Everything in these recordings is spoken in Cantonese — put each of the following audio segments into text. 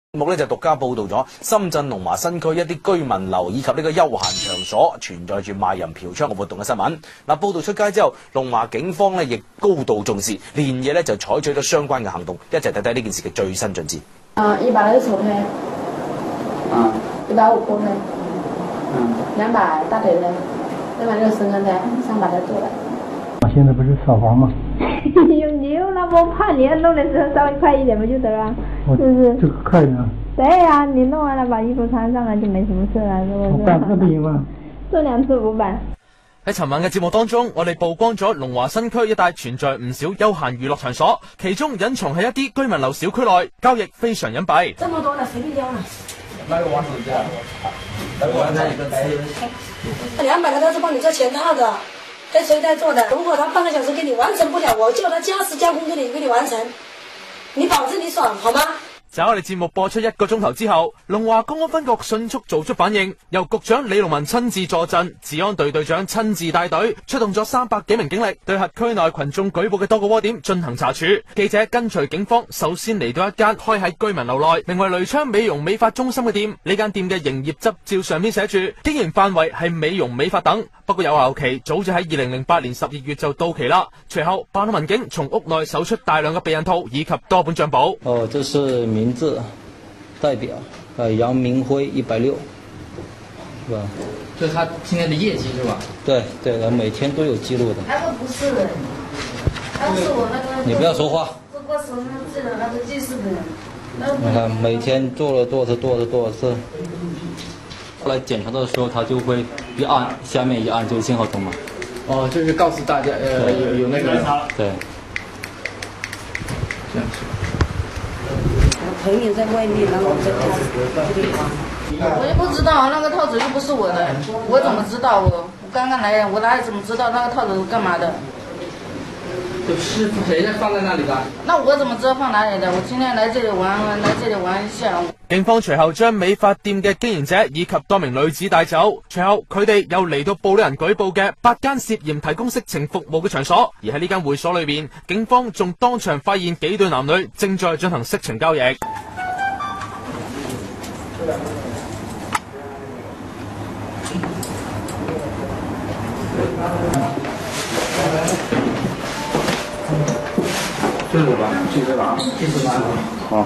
目咧就獨家報道咗深圳龍華新區一啲居民樓以及呢個休閒場所存在住賣淫嫖娼嘅活動嘅新聞。報道出街之後，龍華警方咧亦高度重視，連夜咧就採取咗相關嘅行動，一齊睇睇呢件事嘅最新進展。 100那個手推，150鋪推，200大腿推，200那個深圳推，想把它做了。 現在不是扫黄嗎？ 你用那麼怕你弄的時候稍微快一點不就得了？是不是？ 這個快呢？ 對呀，你弄完了把衣服穿上了就沒什麼事了，是不是？ 我辦那不行嗎？ 做2次500。 喺尋晚嘅節目當中，我哋曝光咗龍華新區一帶存在唔少休閒娛樂場所，其中隱藏喺一啲居民樓小區內，交易非常隱蔽。 這麼多了，隨便挑了。 那個王手機啊 ？200個都是幫你做全套的，跟誰在做的？如果他半個小時給你完成不了，我叫他加時加工給你完成，你保證你爽，好嗎？ 就喺我哋節目播出1個鐘頭之後，龍華公安分局迅速做出反應，由局長李龍文親自坐鎮，治安隊隊長親自帶隊，出動咗300幾名警力，對轄區內群眾舉報嘅多個窩點進行查處。記者跟隨警方，首先嚟到一間開喺居民樓內，名為雷昌美容美髮中心嘅店。呢間店嘅營業執照上面寫住經營範圍係美容美髮等，不過有效期早就喺2008年12月就到期啦。隨後辦案民警從屋內搜出大量嘅避孕套以及多本賬簿。 這是名字代表楊明輝160，是吧？ 這是他今天的業績是吧？ 對，每天都有記錄的。 那個不是，他是我那個。 你不要說話。 做過什麼事的，他是記事的。 你看每天做了多少次。後來檢查的時候，他就會一按下面一按這個信號燈嘛。 哦，就是告訴大家有那個。 對。 這樣是吧？ 朋友在外面，然後我就開始。 我也不知道那個套子又不是我的，我怎麼知道？我剛剛來，我哪裡怎麼知道那個套子是幹嘛的？ 是誰在放在那裡的？ 那我怎麼知道放哪裡的？我今天來這裡玩一下。 警方隨後將美髮店嘅經營者以及多名女子帶走，隨後佢哋又嚟到報人舉報嘅8間涉嫌提供色情服務嘅場所，而喺呢間會所裏邊，警方仲當場發現幾對男女正在進行色情交易。 這個吧，這個好。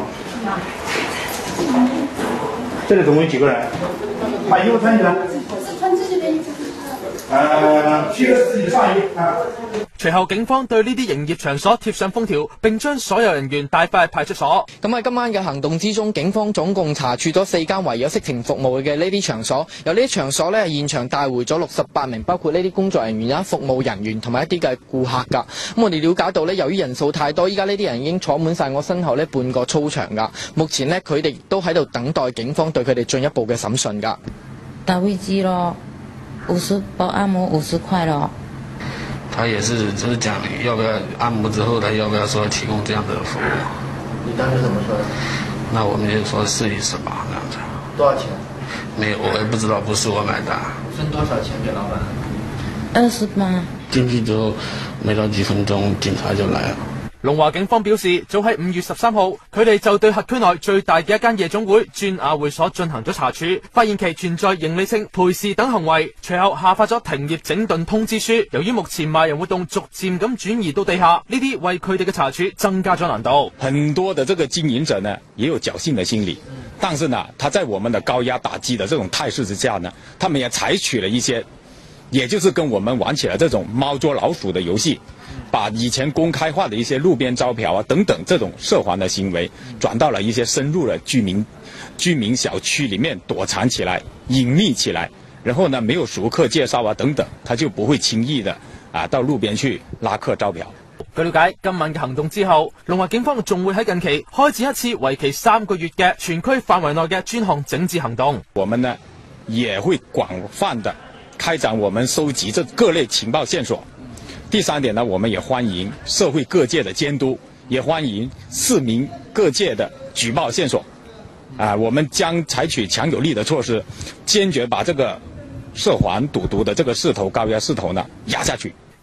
這裡總共有幾個人？把衣服穿起來。 穿自己的衣服。 披着自己上衣啊。 隨後警方對呢啲營業場所貼上封條，並將所有人員帶返去派出所。 咁喺今晚嘅行動之中，警方總共查處咗4間懷有色情服務嘅呢啲場所。由呢啲場所呢，現場帶回咗68名，包括呢啲工作人員啦、服務人員同埋一啲嘅顧客㗎。咁我哋了解到呢，由於人數太多，依家呢啲人已經坐滿晒我身後呢半個操場㗎。目前呢，佢哋都喺度等待警方對佢哋進一步嘅審訊㗎。 打飛機咯，50包按摩50塊咯。 他也是就是講要不要按摩之後，他要不要說提供這樣的服務？ 你當時怎麼說的？ 那我們就說試一試吧，這樣子。 多少錢？ 沒有，我也不知道，不是我買單。 分多少錢給老闆 ？20吧。 進去之後，沒到幾分鐘，警察就來了。 龍華警方表示，早喺5月13號，佢哋就對轄區內最大嘅一間夜總會鑽雅會所進行咗查處，發現其存在營利性、陪侍等行為，隨後下發咗停業整頓通知書。由於目前賣淫活動逐漸咁轉移到地下，呢啲為佢哋嘅查處增加咗難度。 很多的這個經營者呢，也有僥倖的心理，但是呢，他在我們的高壓打擊的這種態勢之下呢，他們也採取了一些，也就是跟我們玩起了這種貓捉老鼠的遊戲。把以前公開化的一些路邊招嫖啊等等這種涉黃的行為，轉到了一些深入了居民小區裡面躲藏起來、隱匿起來，然後呢沒有熟客介紹啊等等，他就不會輕易的到路邊去拉客招嫖。 據了解，今晚嘅行動之後，龍華警方仲會喺近期開展一次為期3個月嘅全區範圍內嘅專項整治行動。 我們呢也會廣泛的開展我們收集這各類情報線索。第3點呢，我們也歡迎社會各界的監督，也歡迎市民各界的舉報線索。我們將採取強有力的措施，堅決把這個涉黃賭毒的這個勢頭、高壓勢頭呢壓下去。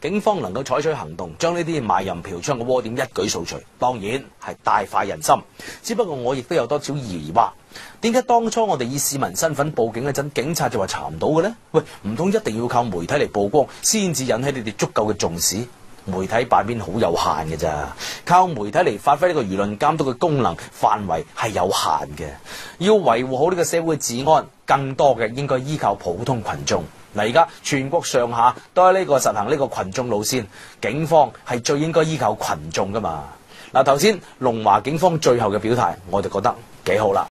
警方能夠採取行動，將呢啲賣淫嫖娼嘅窩點一舉掃除，當然係大快人心。只不過我亦都有多少疑惑，點解當初我哋以市民身份報警嗰陣，警察就話查唔到嘅呢？喂，唔通一定要靠媒體嚟曝光，先至引起你哋足夠嘅重視？媒體版面好有限嘅咋，靠媒體嚟發揮呢個輿論監督嘅功能範圍係有限嘅。要維護好呢個社會治安，更多嘅應該依靠普通群眾。嗱，而家全國上下都喺呢個實行呢個群眾路線，警方係最應該依靠群眾噶嘛。嗱，頭先龍華警方最後嘅表態，我就覺得幾好啦。